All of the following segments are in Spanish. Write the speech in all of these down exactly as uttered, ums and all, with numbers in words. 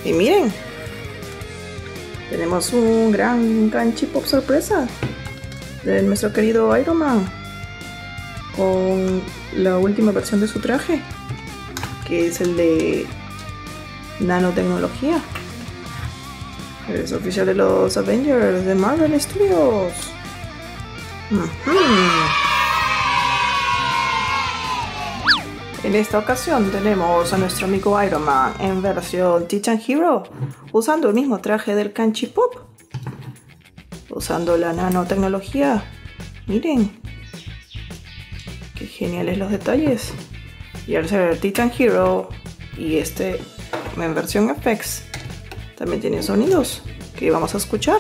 Y miren, tenemos un gran Kanchi Pop sorpresa de nuestro querido Iron Man con la última versión de su traje, que es el de nanotecnología. Es oficial de los Avengers de Marvel Studios. Uh-huh. En esta ocasión tenemos a nuestro amigo Iron Man en versión Titan Hero, usando el mismo traje del Kanchi Pop, usando la nanotecnología. Miren, qué geniales los detalles. Y al ser Titan Hero y este en versión F X, también tiene sonidos que vamos a escuchar.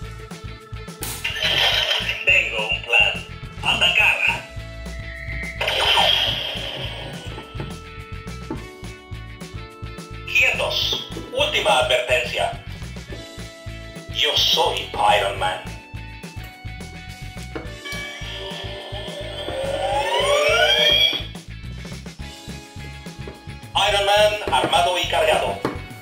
Tengo un plan. Atacar. Quietos. Última advertencia. Yo soy Iron Man. Iron Man armado y cargado.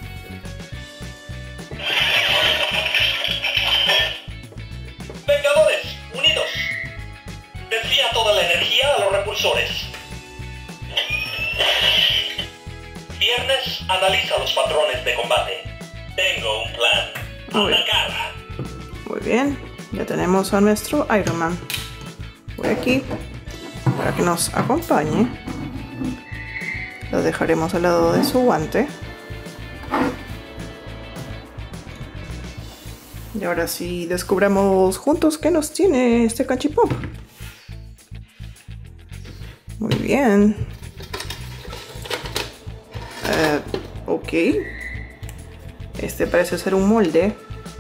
Vengadores, unidos. Desvía toda la energía a los repulsores. Viernes analiza los patrones de combate. Tengo un plan. Atacar. Muy bien, ya tenemos a nuestro Iron Man. Voy aquí para que nos acompañe. Lo dejaremos al lado de su guante. Y ahora sí descubramos juntos qué nos tiene este Kanchi Pop. Muy bien. Uh, ok. Este parece ser un molde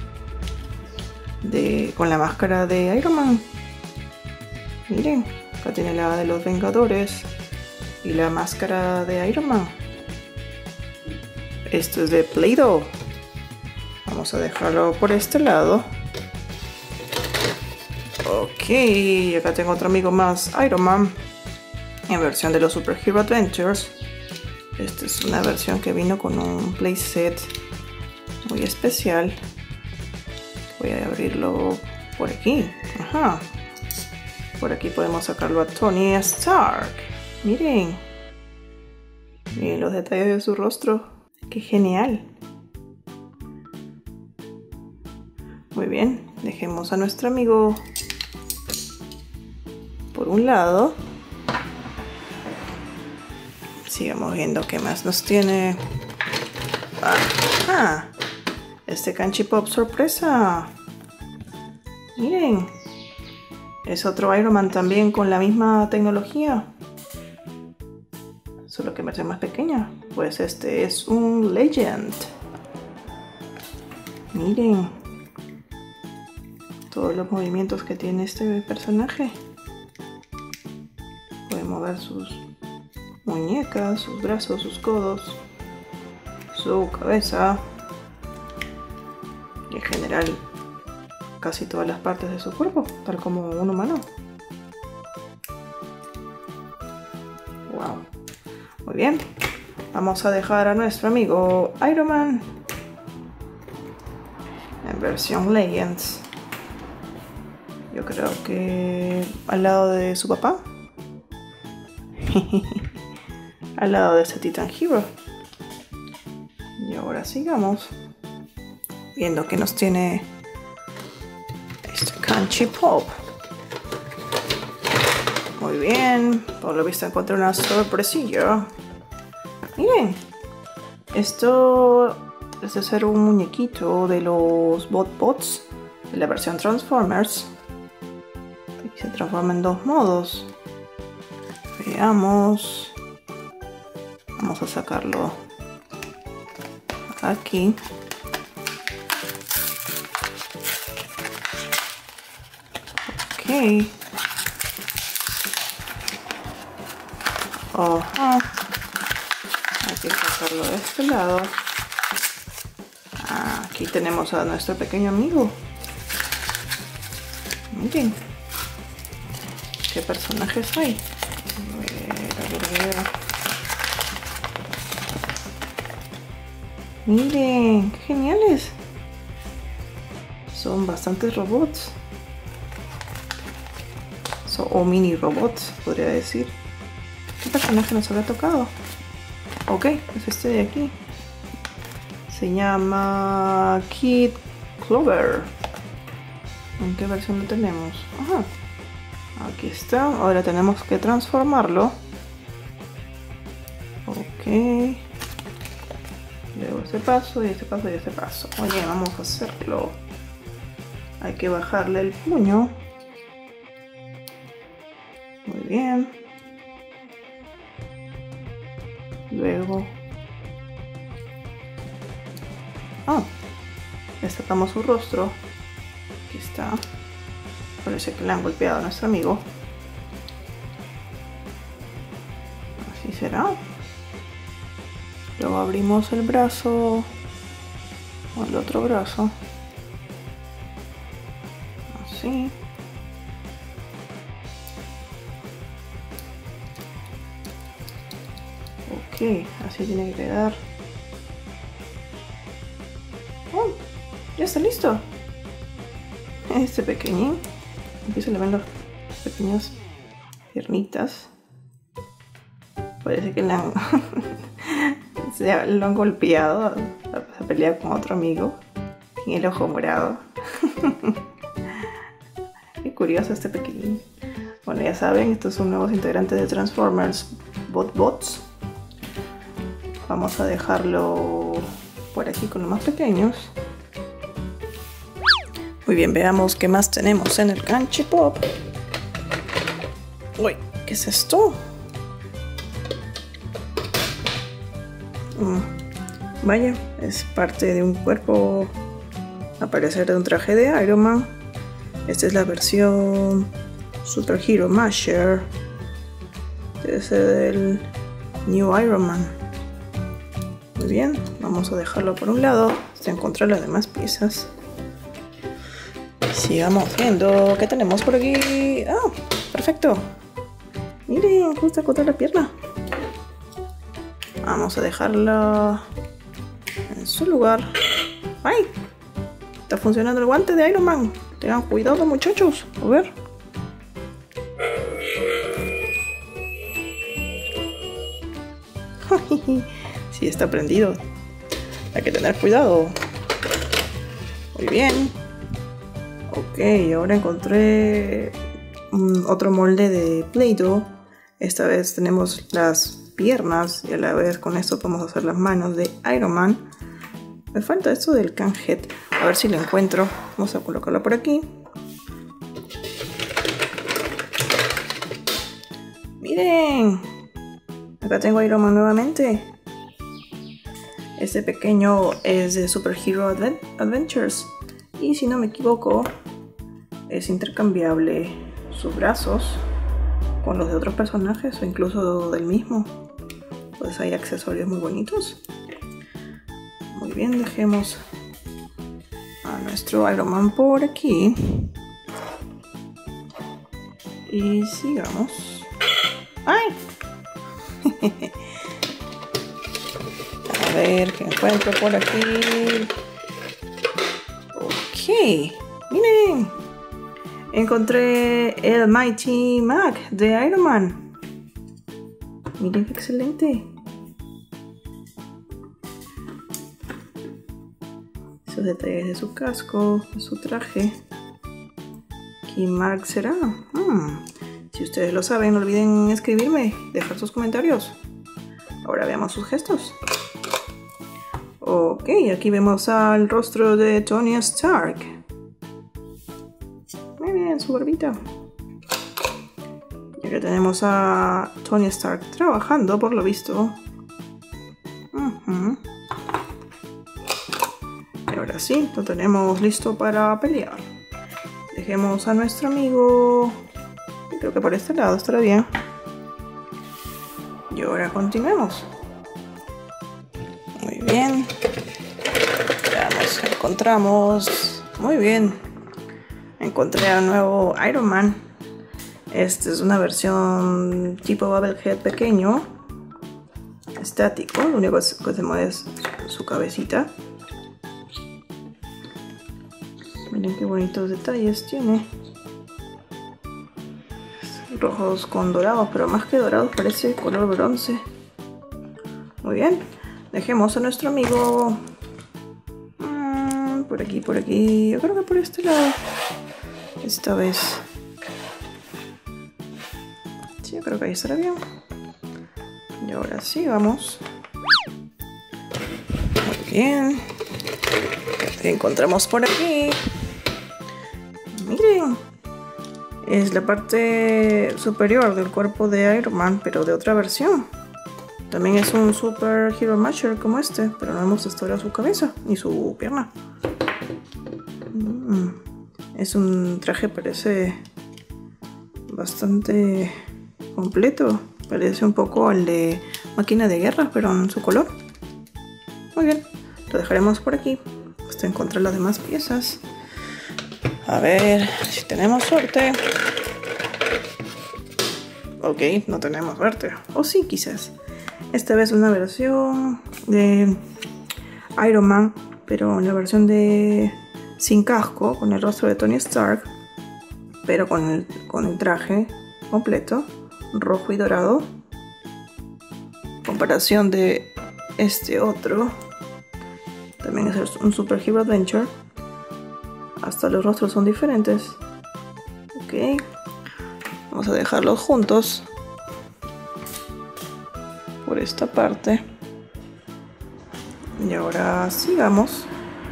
de, con la máscara de Iron Man. Miren, acá tiene la de los Vengadores y la máscara de Iron Man. Esto es de Play-Doh. Vamos a dejarlo por este lado. Ok, acá tengo otro amigo más, Iron Man, en versión de los Super Hero Adventures. Esta es una versión que vino con un playset muy especial. Voy a abrirlo por aquí. Ajá. Por aquí podemos sacarlo a Tony Stark. Miren. Miren los detalles de su rostro. ¡Qué genial! Muy bien, dejemos a nuestro amigo por un lado. Sigamos viendo qué más nos tiene. Ah, este Kanchi Pop sorpresa. Miren, es otro Iron Man también con la misma tecnología, solo que en versión más pequeña. Pues este es un Legend. Miren todos los movimientos que tiene este personaje. Puede mover sus muñecas, sus brazos, sus codos, su cabeza y en general casi todas las partes de su cuerpo, tal como un humano. Wow. Muy bien. Vamos a dejar a nuestro amigo Iron Man en versión Legends. Yo creo que al lado de su papá. Al lado de este Titan Hero. Y ahora sigamos viendo que nos tiene este Kanchi Pop. Muy bien, por lo visto encontré una sorpresilla. Miren, esto es de ser un muñequito de los BotBots de la versión Transformers. Aquí se transforma en dos modos. Veamos. Vamos a sacarlo aquí. Ok. Ojo. Hay que sacarlo de este lado. Ah, aquí tenemos a nuestro pequeño amigo. Miren. ¿Qué personajes hay? A ver, a ver, a ver. Miren, qué geniales. Son bastantes robots. So, o mini robots, podría decir. ¿Qué personaje nos habrá tocado? Ok, es este de aquí. Se llama Kid Clover. ¿En qué versión lo tenemos? Ajá. Aquí está. Ahora tenemos que transformarlo. Ok. Luego este paso y este paso y este paso. Oye, vamos a hacerlo. Hay que bajarle el puño. Muy bien. Luego. Oh. Destapamos su rostro. Aquí está. Parece que le han golpeado a nuestro amigo. Así será. Luego abrimos el brazo. O el otro brazo. Así. Ok, así tiene que quedar. Oh, ya está listo. Este pequeñín. Aquí se le ven las pequeñas piernitas. Parece que le han se lo han golpeado a pelear con otro amigo. Y el ojo morado. Qué curioso este pequeñín. Bueno, ya saben, estos son nuevos integrantes de Transformers BotBots. Vamos a dejarlo por aquí con los más pequeños. Muy bien, veamos qué más tenemos en el Crunchy Pop. Uy, ¿qué es esto? Mm, vaya, es parte de un cuerpo, a parecer de un traje de Iron Man. Esta es la versión Super Hero Masher. Debe ser del New Iron Man. Muy bien, vamos a dejarlo por un lado hasta encontrar las demás piezas. Sigamos viendo qué tenemos por aquí. ¡Ah! Oh, perfecto. Miren, justo encontré la pierna. Vamos a dejarla en su lugar. ¡Ay! Está funcionando el guante de Iron Man. Tengan cuidado, muchachos. A ver. Sí, está prendido. Hay que tener cuidado. Muy bien. Ok, ahora encontré um, otro molde de Play-Doh. Esta vez tenemos las piernas y a la vez con esto podemos hacer las manos de Iron Man. Me falta esto del Can Head. A ver si lo encuentro. Vamos a colocarlo por aquí. Miren. Acá tengo a Iron Man nuevamente. Este pequeño es de Super Hero Advent Adventures. Y si no me equivoco, es intercambiable sus brazos con los de otros personajes o incluso del mismo. Pues hay accesorios muy bonitos. Muy bien, dejemos a nuestro Iron Man por aquí. Y sigamos. ¡Ay! A ver qué encuentro por aquí. Ok, miren. Encontré el Mighty Mac de Iron Man. Miren qué excelente. Esos detalles de su casco, de su traje. ¿Qué Mark será? Hmm. Si ustedes lo saben, no olviden escribirme, dejar sus comentarios. Ahora veamos sus gestos. Ok, aquí vemos al rostro de Tony Stark. Muy bien, su barbita. Y acá tenemos a Tony Stark trabajando, por lo visto. Uh-huh. Y ahora sí, lo tenemos listo para pelear. Dejemos a nuestro amigo. Creo que por este lado estará bien. Y ahora continuemos. Muy bien. Ya nos encontramos. Muy bien. Encontré al nuevo Iron Man. Esta es una versión tipo Bubblehead pequeño. Estático. Lo único que se mueve es su cabecita. Miren qué bonitos detalles tiene. Rojos con dorados, pero más que dorados parece color bronce. Muy bien, dejemos a nuestro amigo mm, por aquí, por aquí. Yo creo que por este lado. Esta vez. Sí, yo creo que ahí estará bien. Y ahora sí, vamos. Muy bien. ¿Qué encontramos por aquí? Miren. Es la parte superior del cuerpo de Iron Man, pero de otra versión. También es un Super Hero Matcher como este, pero no hemos visto ahora su cabeza ni su pierna. Mm. Es un traje, parece bastante completo. Parece un poco al de Máquina de Guerra, pero en su color. Muy bien, lo dejaremos por aquí hasta encontrar las demás piezas. A ver si tenemos suerte. Ok, no tenemos suerte. O sí, quizás. Esta vez una versión de Iron Man, pero en la versión de sin casco, con el rostro de Tony Stark, pero con el, con el traje completo, rojo y dorado. Comparación de este otro, también es un Super Hero Adventure. Hasta los rostros son diferentes. Ok, vamos a dejarlos juntos por esta parte. Y ahora sigamos.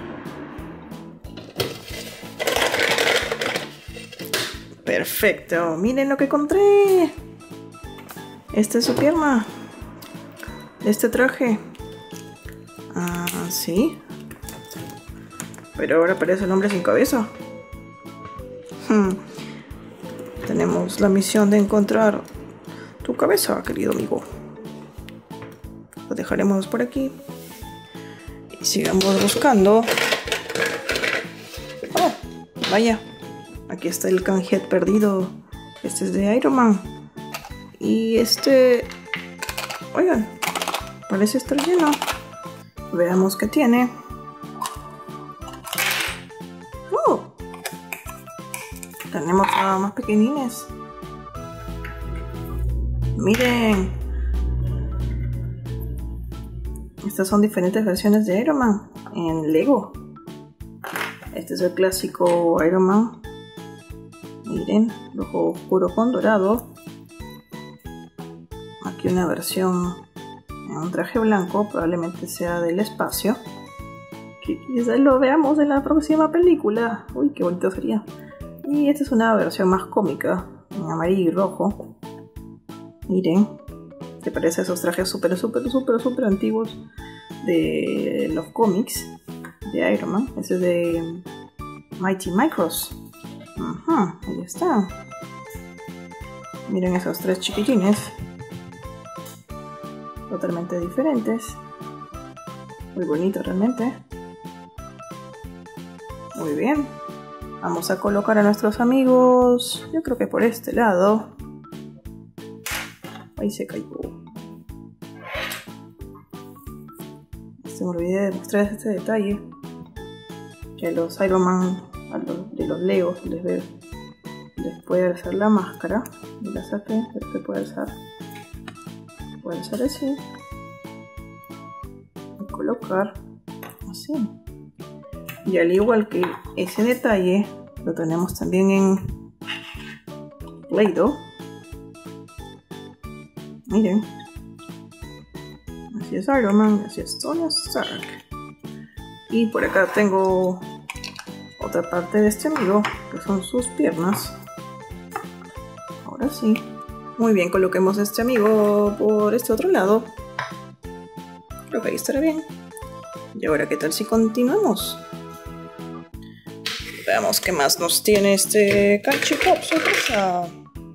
Perfecto, miren lo que encontré. Esta es su pierna de este traje. Ah, sí. Pero ahora parece el hombre sin cabeza. Hmm. Tenemos la misión de encontrar tu cabeza, querido amigo. Lo dejaremos por aquí. Y sigamos buscando. Oh, vaya. Aquí está el canjet perdido. Este es de Iron Man. Y este... Oigan, parece estar lleno. Veamos qué tiene. Oh, tenemos a más pequeñines. Miren. Estas son diferentes versiones de Iron Man en Lego. Este es el clásico Iron Man. Miren, rojo oscuro con dorado. Aquí una versión en un traje blanco, probablemente sea del espacio. Que quizás lo veamos en la próxima película. Uy, qué bonito sería. Y esta es una versión más cómica, en amarillo y rojo. Miren, que parece a esos trajes súper, súper, súper, súper antiguos de los cómics de Iron Man. Ese es de Mighty Micros. Ajá, ahí está. Miren esos tres chiquitines. Totalmente diferentes. Muy bonito realmente. Muy bien. Vamos a colocar a nuestros amigos. Yo creo que por este lado. Ahí se cayó. Se me olvidé de mostrar este detalle. Que a los Iron Man, a los, de los Legos, les, ve, les puede alzar la máscara. Y la saqué, pero se puede alzar. Puede alzar así. Y colocar así. Y al igual que ese detalle, lo tenemos también en Play-Doh. Miren. Así es Iron Man, así es Tony Stark. Y por acá tengo otra parte de este amigo, que son sus piernas. Ahora sí. Muy bien, coloquemos a este amigo por este otro lado. Creo que ahí estará bien. Y ahora, ¿qué tal si continuamos? Veamos qué más nos tiene este Canchi Pop sorpresa.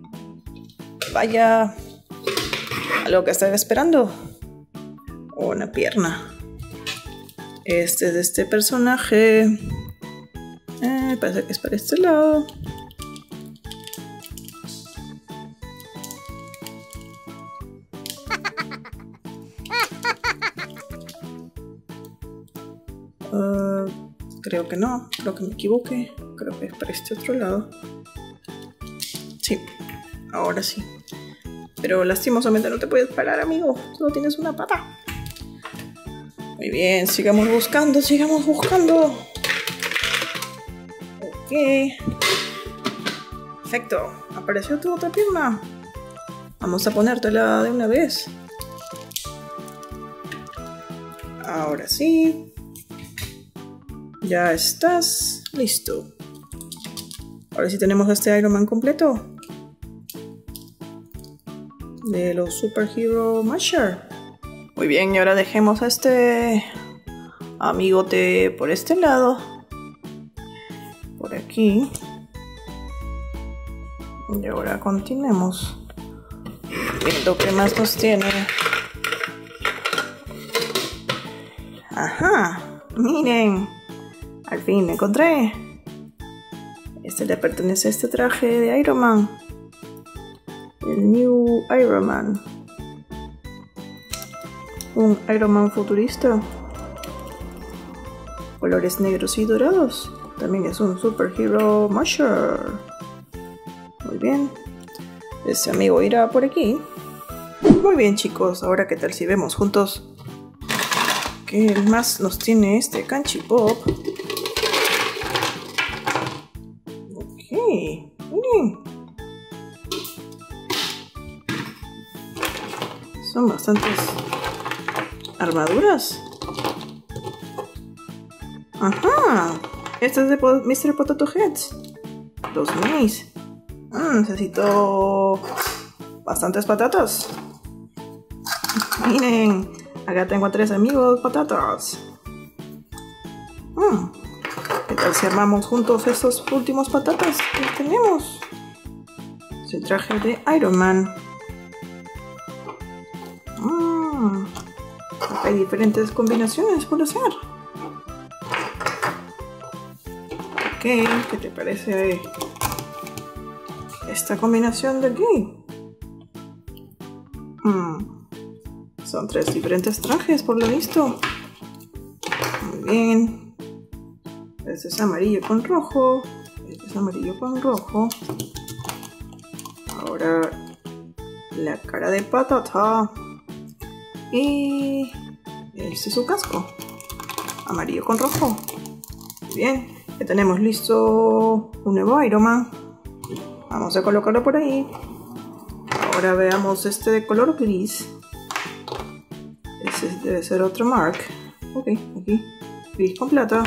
Vaya, algo que estaba esperando. Una pierna. Este es de este personaje. Eh, parece que es para este lado. Uh, creo que no, creo que me equivoqué. Creo que es para este otro lado. Sí, ahora sí. Pero lastimosamente no te puedes parar, amigo. Solo tienes una pata. Muy bien, sigamos buscando, sigamos buscando. Ok. Perfecto. Apareció tu otra pierna. Vamos a ponértela de una vez. Ahora sí. Ya estás listo. Ahora sí tenemos este Iron Man completo. De los Super Hero Masher. Muy bien, y ahora dejemos a este amigote por este lado. Por aquí. Y ahora continuemos viendo qué más nos tiene. Ajá, miren, al fin lo encontré. Este le pertenece a este traje de Iron Man. El New Iron Man. Un Iron Man futurista. Colores negros y dorados. También es un Super Hero Masher. Muy bien. Ese amigo irá por aquí. Muy bien, chicos. Ahora, ¿qué tal si vemos juntos qué más nos tiene este Canchi Pop? Ok. Miren. Son bastantes armaduras. Ajá. Este es de mister Potato Heads. Los minis. Mm, necesito bastantes patatas. Miren, acá tengo a tres amigos patatas. Mm, ¿qué tal si armamos juntos estos últimos patatas que tenemos? Es el traje de Iron Man. Mm, hay diferentes combinaciones por hacer. Ok, ¿qué te parece esta combinación de aquí? Hmm. Son tres diferentes trajes por lo visto. Muy bien. Este es amarillo con rojo. Este es amarillo con rojo. Ahora la cara de patata. Y este es su casco. Amarillo con rojo. Muy bien. Ya tenemos listo un nuevo Iron Man. Vamos a colocarlo por ahí. Ahora veamos este de color gris. Ese debe ser otro Mark. Ok, aquí. Gris con plata.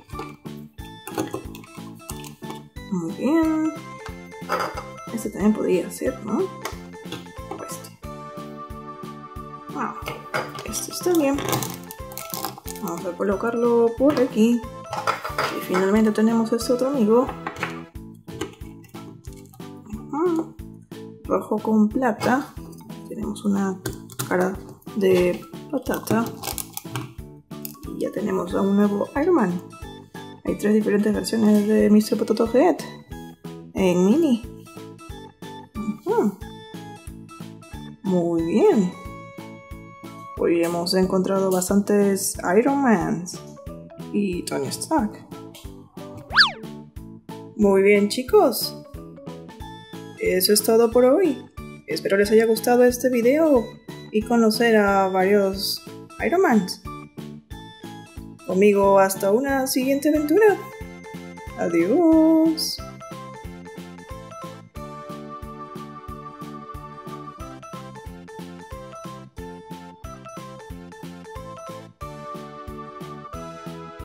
Muy bien. Este también podría ser, ¿no? Este. Ah, este está bien. Vamos a colocarlo por aquí. Y finalmente tenemos este otro amigo. Uh-huh. Rojo con plata. Tenemos una cara de patata. Y ya tenemos a un nuevo Iron Man. Hay tres diferentes versiones de mister Potato Head en mini. Uh-huh. Muy bien. Hoy hemos encontrado bastantes Iron Mans y Tony Stark. Muy bien, chicos. Eso es todo por hoy. Espero les haya gustado este video y conocer a varios Iron Mans. Conmigo hasta una siguiente aventura. Adiós.